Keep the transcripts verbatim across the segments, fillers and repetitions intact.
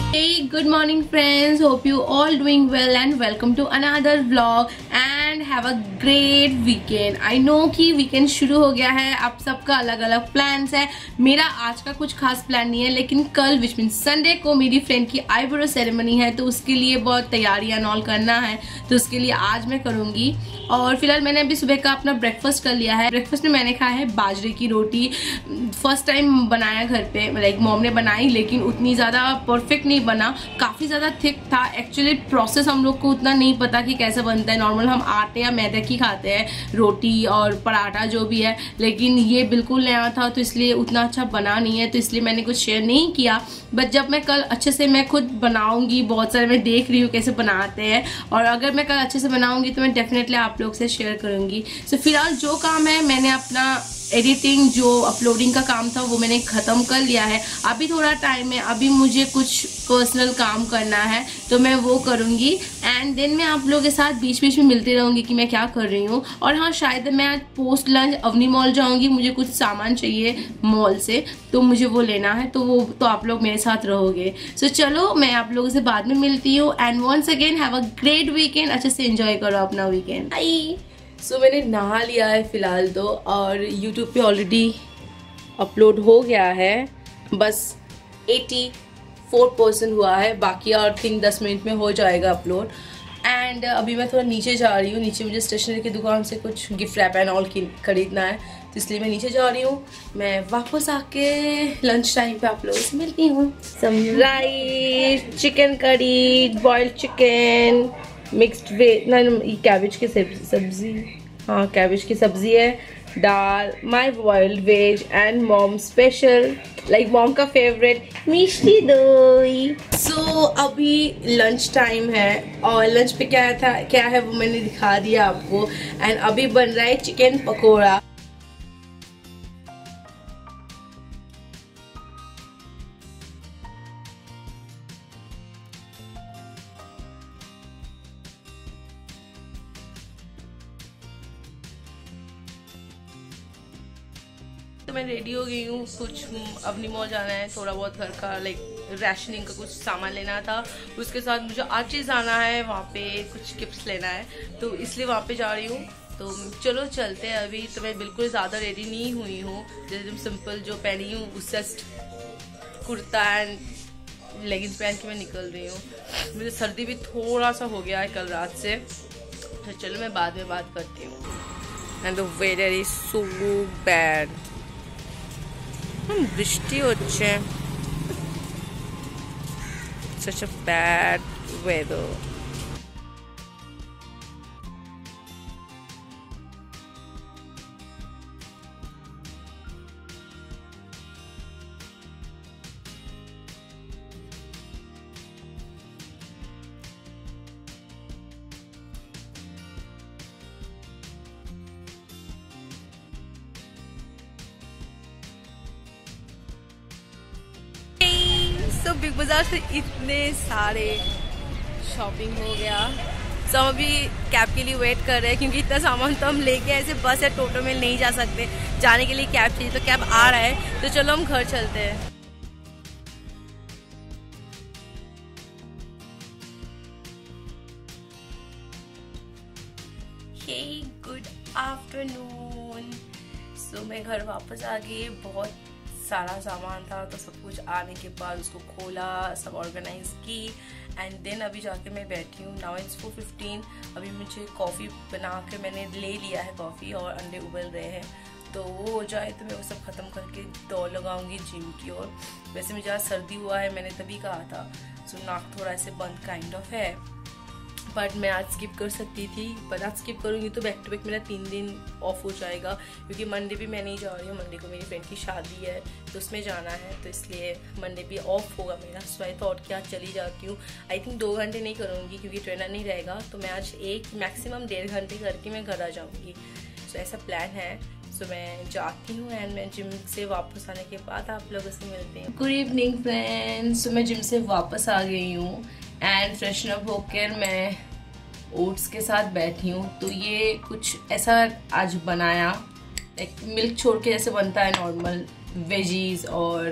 Hey, good morning friends. Hope you all doing well and welcome to another vlog and have a great weekend. I know कि weekend शुरू हो गया है, आप सबका अलग अलग plans है. मेरा आज का कुछ खास प्लान नहीं है, लेकिन कल विच मीन संडे को मेरी फ्रेंड की आईब्रो सेरेमनी है, तो उसके लिए बहुत तैयारियां नॉल करना है, तो उसके लिए आज मैं करूंगी. और फिलहाल मैंने अभी सुबह का अपना ब्रेकफास्ट कर लिया है. ब्रेकफास्ट में मैंने खाया है बाजरे की रोटी. फर्स्ट टाइम बनाया घर पे, लाइक मॉम ने बनाई, लेकिन उतनी ज़्यादा परफेक्ट नहीं बना, काफ़ी ज़्यादा थिक था. एक्चुअली प्रोसेस हम लोग को उतना नहीं पता कि कैसे बनता है. नॉर्मल हम आटे या मैदे की खाते हैं रोटी और पराठा जो भी है, लेकिन ये बिल्कुल नया था, तो इसलिए उतना अच्छा बना नहीं है, तो इसलिए मैंने कुछ शेयर नहीं किया. बट जब मैं कल अच्छे से मैं खुद बनाऊंगी, बहुत सारे मैं देख रही हूँ कैसे बनाते हैं, और अगर मैं कल अच्छे से बनाऊंगी तो मैं डेफिनेटली आप लोग से शेयर करूँगी. सो so, फिलहाल जो काम है, मैंने अपना एडिटिंग जो अपलोडिंग का काम था वो मैंने ख़त्म कर लिया है. अभी थोड़ा टाइम है, अभी मुझे कुछ पर्सनल काम करना है, तो मैं वो करूँगी. एंड देन मैं आप लोगों के साथ बीच बीच में मिलती रहूँगी कि मैं क्या कर रही हूँ. और हाँ, शायद मैं आज पोस्ट लंच अवनी मॉल जाऊँगी. मुझे कुछ सामान चाहिए मॉल से, तो मुझे वो लेना है, तो वो तो आप लोग मेरे साथ रहोगे. सो so, चलो मैं आप लोगों से बाद में मिलती हूँ. And once again have a great weekend. अच्छे से एंजॉय करो अपना वीकेंड. बाय. सो so, मैंने नहा लिया है फ़िलहाल तो, और यूट्यूब पे ऑलरेडी अपलोड हो गया है. बस चौरासी परसेंट हुआ है, बाकी और थिंक दस मिनट में हो जाएगा अपलोड. एंड अभी मैं थोड़ा नीचे जा रही हूँ. नीचे मुझे स्टेशनरी की दुकान से कुछ गिफ्ट रैप एंड ऑल खरीदना है, तो इसलिए मैं नीचे जा रही हूँ. मैं वापस आके लंच टाइम पे आप लोगों से मिलती हूँ. Some rice, chicken curry, boiled chicken, mixed veg, ना कैबेज की सब्जी, हाँ कैबेज की सब्जी है, दाल, my boiled veg and mom special, like mom का favourite mishti doi. So so, अभी लंच टाइम है, और लंच पे क्या था क्या है वो मैंने दिखा दिया आपको. एंड अभी बन रहा है चिकन पकौड़ा. तो मैं रेडी हो गई हूँ. कुछ अवनी मॉल जाना है, थोड़ा बहुत घर का लाइक राशनिंग का कुछ सामान लेना था. उसके साथ मुझे आज चीज़ आना है, वहाँ पे कुछ गिफ्ट्स लेना है, तो इसलिए वहाँ पे जा रही हूँ. तो चलो चलते हैं. अभी तो मैं बिल्कुल ज़्यादा रेडी नहीं हुई हूँ, जैसे सिंपल जो पहनी हूँ उस जस्ट कुर्ता एंड लेगिंग्स पहन के मैं निकल रही हूँ. मुझे सर्दी भी थोड़ा सा हो गया है कल रात से, तो चलो मैं बाद में बात करती हूँ. And the weather is so bad. বৃষ্টি হচ্ছে. such a bad weather. तो बिग बाजार से इतने सारे शॉपिंग हो गया. सो हम अभी कैब के लिए वेट कर रहे हैं, क्योंकि इतना सामान तो हम लेके ऐसे बस या टोटो में नहीं जा सकते. जाने के लिए कैब चाहिए, तो कैब आ रहा है, तो चलो हम घर चलते हैं. हे गुड आफ्टरनून. सो मैं घर वापस आ गई. बहुत सारा सामान था, तो सब कुछ आने के बाद उसको खोला, सब ऑर्गेनाइज की. एंड देन अभी जाके मैं बैठी हूँ. Now it's four fifteen. अभी मुझे कॉफ़ी बना के मैंने ले लिया है कॉफ़ी, और अंडे उबल रहे हैं, तो वो हो जाए तो मैं वो सब ख़त्म करके दौड़ लगाऊंगी जिम की ओर. वैसे मुझे आज सर्दी हुआ है, मैंने तभी कहा था. सो नाक थोड़ा ऐसे बंद काइंड ऑफ है, बट मैं आज स्किप कर सकती थी. पर आज स्किप करूँगी तो बैक टू बैक मेरा तीन दिन ऑफ हो जाएगा, क्योंकि मंडे भी मैं नहीं जा रही हूँ. मंडे को मेरी फ्रेंड की शादी है, तो उसमें जाना है, तो इसलिए मंडे भी ऑफ होगा मेरा. सो आई थॉट कि आज चली जाती हूँ. आई थिंक दो घंटे नहीं करूँगी, क्योंकि ट्रेनर नहीं रहेगा, तो मैं आज एक मैक्सिमम डेढ़ घंटे करके मैं घर आ जाऊँगी. सो ऐसा प्लान है. सो so, मैं जाती हूँ एंड मैं जिम से वापस आने के बाद आप लोगों से मिलते हैं. Good evening friends. सो मैं जिम से वापस आ गई हूँ एंड फ्रेशन अप होकर मैं ओट्स के साथ बैठी हूँ. तो ये कुछ ऐसा आज बनाया, एक मिल्क छोड़ के जैसे बनता है नॉर्मल वेजीज और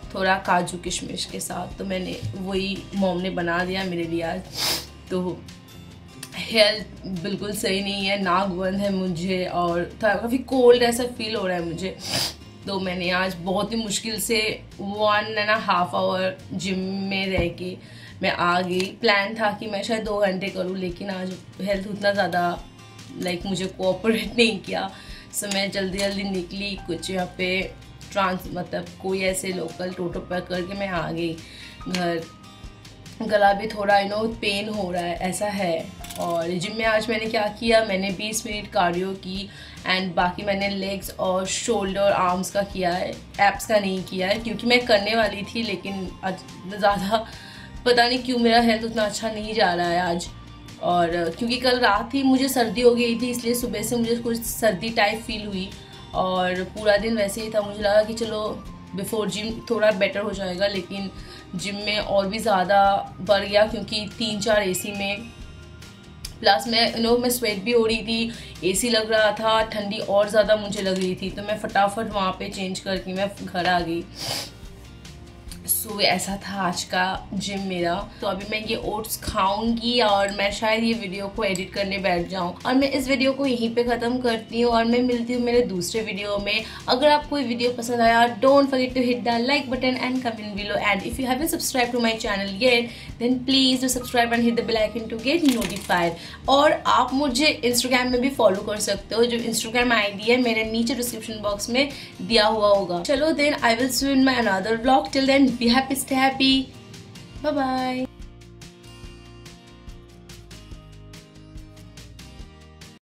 थोड़ा काजू किशमिश के साथ। तो मैंने वही मॉम ने बना दिया मेरे लिए आज। तो हेल्थ बिल्कुल सही नहीं है, नाक बंद है मुझे और काफ़ी कोल्ड ऐसा फील हो रहा है मुझे। तो मैंने आज बहुत ही मुश्किल से one and half hour gym में रह के मैं आ गई। प्लान था कि मैं शायद दो घंटे करूँ, लेकिन आज हेल्थ उतना ज़्यादा लाइक मुझे कोऑपरेट नहीं किया। सो मैं जल्दी जल्दी निकली, कुछ यहाँ पे ट्रांस मतलब कोई ऐसे लोकल टोटो पर करके मैं आ गई घर। गला भी थोड़ा यू नो पेन हो रहा है ऐसा है। और जिम में आज मैंने क्या किया, मैंने बीस मिनट कार्डियो की एंड बाकी मैंने लेग्स और शोल्डर और आर्म्स का किया है, एप्स का नहीं किया है क्योंकि मैं करने वाली थी, लेकिन आज ज़्यादा पता नहीं क्यों मेरा हेल्थ उतना अच्छा नहीं जा रहा है आज। और क्योंकि कल रात ही मुझे सर्दी हो गई थी, इसलिए सुबह से मुझे कुछ सर्दी टाइप फील हुई और पूरा दिन वैसे ही था। मुझे लगा कि चलो बिफोर जिम थोड़ा बेटर हो जाएगा, लेकिन जिम में और भी ज़्यादा बढ़ गया क्योंकि तीन चार एसी में, प्लस मैं यू नो मैं स्वेट भी हो रही थी, एसी लग रहा था, ठंडी और ज़्यादा मुझे लग रही थी। तो मैं फटाफट वहाँ पे चेंज करके मैं घर आ गई। सो ऐसा था आज का जिम मेरा। तो अभी मैं ये ओट्स खाऊंगी और मैं शायद ये वीडियो को एडिट करने बैठ जाऊं और मैं इस वीडियो को यहीं पे ख़त्म करती हूँ और मैं मिलती हूँ मेरे दूसरे वीडियो में। अगर आपको ये वीडियो पसंद आया, don't forget to hit the like button and comment below and if you haven't subscribe to my channel yet then please do subscribe and hit the bell icon to get notified. और आप मुझे Instagram में भी follow कर सकते हो, जो Instagram I D है मेरे नीचे डिस्क्रिप्शन बॉक्स में दिया हुआ होगा। चलो then I will see you in my another vlog. Till then be happy, stay happy. Bye bye.